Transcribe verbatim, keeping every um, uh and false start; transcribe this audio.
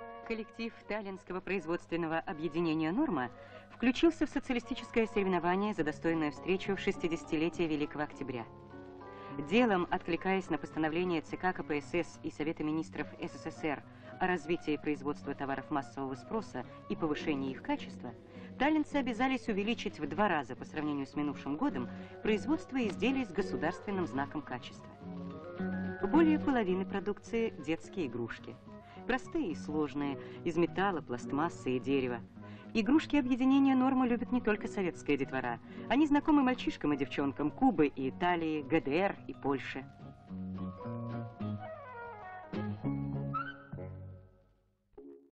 Коллектив Таллинского производственного объединения «Норма» включился в социалистическое соревнование за достойную встречу в шестидесятилетие Великого Октября. Делом, откликаясь на постановление ЦК КПСС и Совета министров СССР о развитии производства товаров массового спроса и повышении их качества, таллинцы обязались увеличить в два раза по сравнению с минувшим годом производство изделий с государственным знаком качества. Более половины продукции – детские игрушки. Простые и сложные, из металла, пластмассы и дерева. Игрушки объединения «Норма» любят не только советская детвора. Они знакомы мальчишкам и девчонкам Кубы и Италии, ГДР и Польши.